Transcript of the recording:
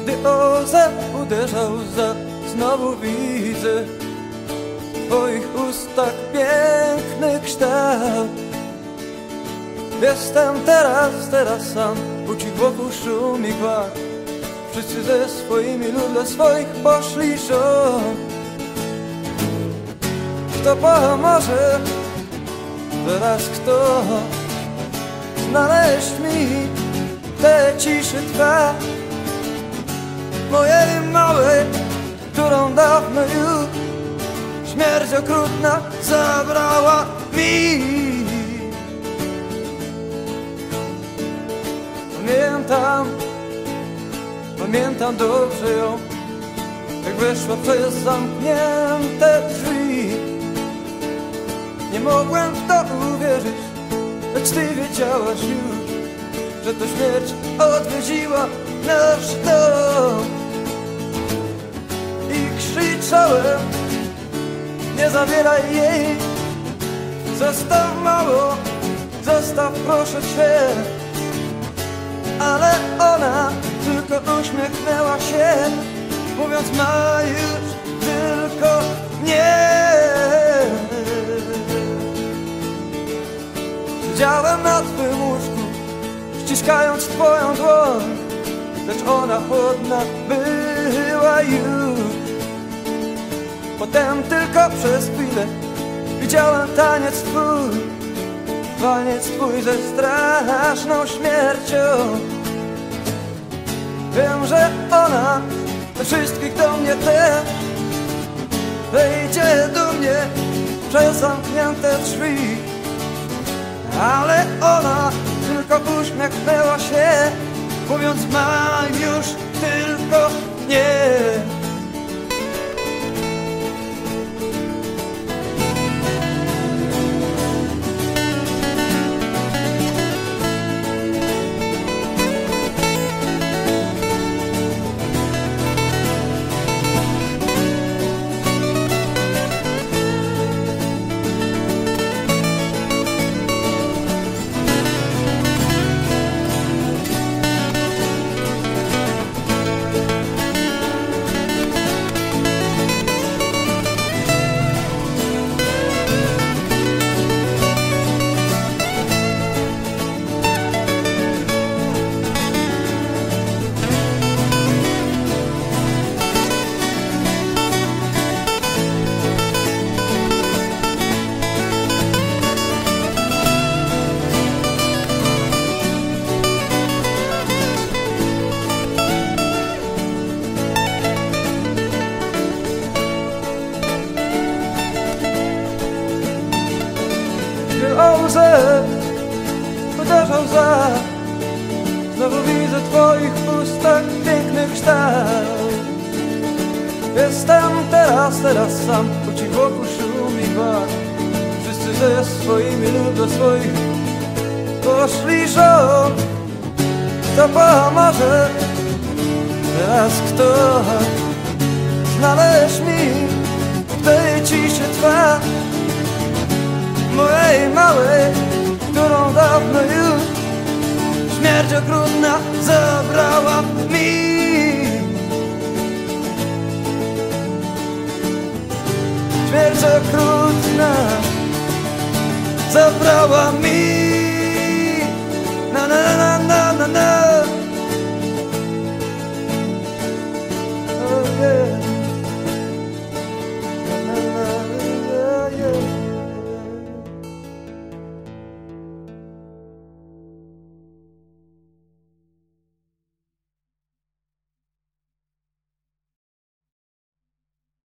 Gdy łza uderza łza, znowu widzę w twoich ustach piękny kształt. Jestem teraz sam, ucichł wokół szum i gwar. Wszyscy ze swoimi lub dla swoich poszli szum. Kto pomoże teraz, kto znaleźć mi tę ciszy trwa mojej małej, którą dawno już śmierć okrutna zabrała mi. Pamiętam dobrze ją, jak weszła przez zamknięte drzwi. Nie mogłem w to uwierzyć, lecz ty wiedziałaś już, że to śmierć odwiedziła nasz dom. I krzyczałem, nie zabieraj jej, zostaw mało, zostaw proszę cię. Ale ona tylko uśmiechnęła się, mówiąc ma już tylko nie. Siedziałem na twym łóżku, ściskając twoją dłoń, lecz ona chłodna była już. Potem tylko przez chwilę widziałem taniec twój ze straszną śmiercią. Wiem, że ona do wszystkich do mnie też wejdzie do mnie przez zamknięte drzwi. Ale ona tylko uśmiechnęła się, mówiąc ma już tylko nie. Łzę uderza łza, znowu widzę w twoich ustach piękny kształt. Jestem teraz sam, ucichł wokół szum i gwar. Wszyscy ze swoimi lub do swoich poszli żon. Kto pomoże teraz, kto znaleźć mi w tej ciszy trwa mojej małej, którą dawno już śmierć okrutna zabrała mi. Śmierć okrutna zabrała mi. Na na na na na na.